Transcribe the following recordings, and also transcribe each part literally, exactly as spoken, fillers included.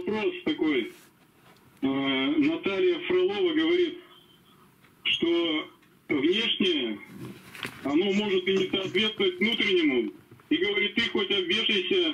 вопрос такой. Наталья Фролова говорит, что внешнее, оно может и не соответствовать внутреннему. И говорит, ты хоть обвешайся,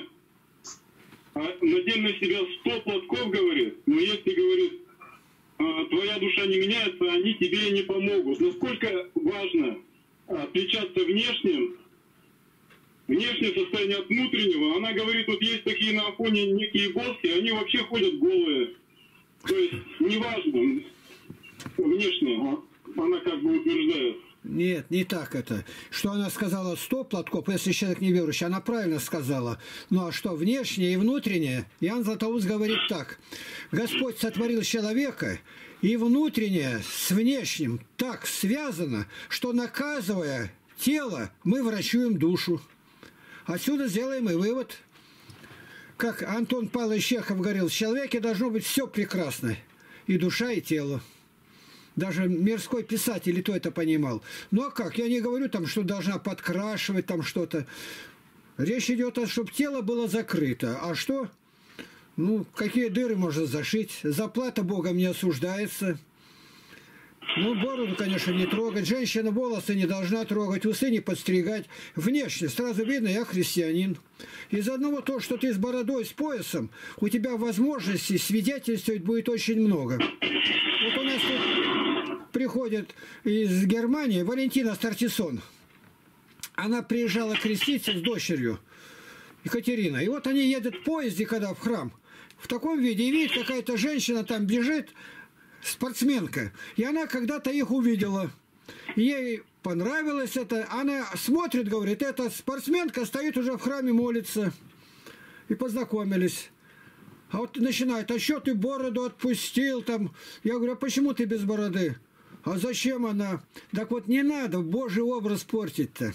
надень на себя сто платков, говорит, но если, говорит, твоя душа не меняется, они тебе не помогут. Насколько важно отличаться внешним, внешнее состояние от внутреннего. Она говорит, вот есть такие на фоне некие боссы, они вообще ходят голые. То есть неважно внешне, она как бы утверждает. Нет, не так это. Что она сказала сто платков, если человек не верующий, она правильно сказала. Ну а что внешнее и внутреннее? Иоанн Златоуст говорит так. Господь сотворил человека, и внутреннее с внешним так связано, что, наказывая тело, мы врачуем душу. Отсюда сделаем и вывод. Как Антон Павлович Чехов говорил, в человеке должно быть все прекрасно. И душа, и тело. Даже мирской писатель и то это понимал. Ну а как? Я не говорю там, что должна подкрашивать там что-то. Речь идет о том, чтобы тело было закрыто. А что? Ну, какие дыры можно зашить? Заплата Богом не осуждается. Ну, бороду, конечно, не трогать. Женщина волосы не должна трогать, усы не подстригать. Внешне сразу видно, я христианин. Из одного того, что ты с бородой, с поясом, у тебя возможностей свидетельствовать будет очень много. Вот у нас тут приходит из Германии Валентина Стартисон. Она приезжала креститься с дочерью Екатерина. И вот они едут в поезде, когда в храм, в таком виде, и видит, какая-то женщина там бежит, спортсменка. И она когда-то их увидела. Ей понравилось это. Она смотрит, говорит, эта спортсменка стоит уже в храме, молится. И познакомились. А вот начинает, а что ты бороду отпустил там? Я говорю, а почему ты без бороды? А зачем она? Так вот не надо Божий образ портить-то.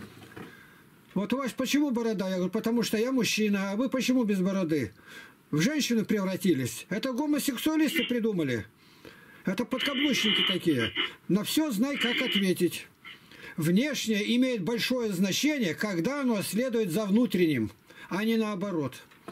Вот у вас почему борода? Я говорю, потому что я мужчина, а вы почему без бороды? В женщину превратились. Это гомосексуалисты придумали. Это подкаблучники такие. На все знай, как ответить. Внешнее имеет большое значение, когда оно следует за внутренним, а не наоборот.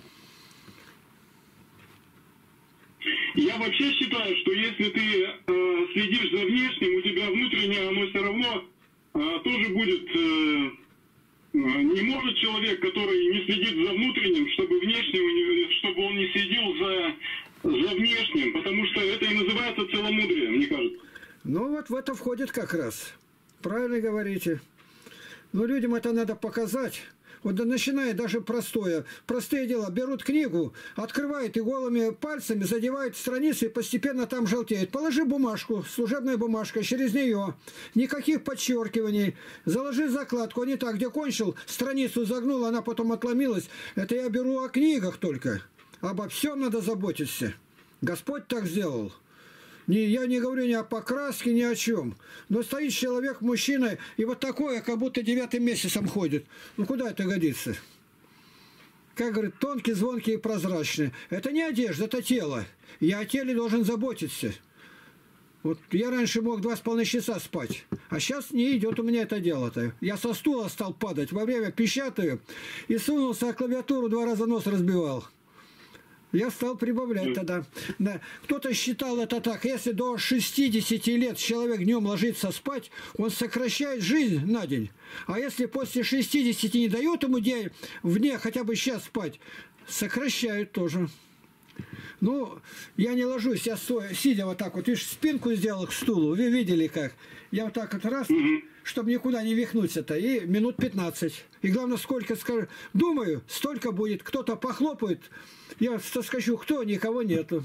Я вообще считаю, что если ты э, следишь за внешним, у тебя внутреннее, оно все равно э, тоже будет... Э, не может человек, который не следит за внутренним, чтобы внешним, чтобы он не следил за, за внешним, потому что это и называется целомудрие, мне кажется. Ну вот в это входит как раз. Правильно говорите. Но людям это надо показать. Вот да, начиная даже простое. Простые дела. Берут книгу, открывают и голыми пальцами задевают страницы и постепенно там желтеют. Положи бумажку, служебная бумажка, через нее. Никаких подчеркиваний. Заложи закладку. Не так, где кончил, страницу загнул, она потом отломилась. Это я беру о книгах только. Обо всем надо заботиться. Господь так сделал. Не, я не говорю ни о покраске, ни о чем. Но стоит человек, мужчина, и вот такое, как будто девятым месяцем ходит. Ну, куда это годится? Как говорит, тонкий, звонкий и прозрачный. Это не одежда, это тело. Я о теле должен заботиться. Вот я раньше мог два с половиной часа спать, а сейчас не идет у меня это дело-то. Я со стула стал падать, во время печатаю, и сунулся, а клавиатуру два раза нос разбивал. Я стал прибавлять тогда. Да. Кто-то считал это так. Если до шестидесяти лет человек днем ложится спать, он сокращает жизнь на день. А если после шестидесяти не дают ему день в дне хотя бы час спать, сокращают тоже. Ну, я не ложусь, я стоя, сидя вот так вот, видишь, спинку сделал к стулу. Вы видели как? Я вот так вот раз, чтобы никуда не вихнуться-то, и минут пятнадцать. И главное, сколько скажу. Думаю, столько будет. Кто-то похлопает, я соскочу, кто? Никого нету.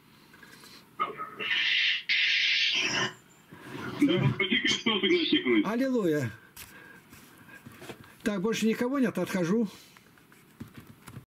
Да, Христос, Игнатий Тихонович. Аллилуйя. Так, больше никого нет, отхожу.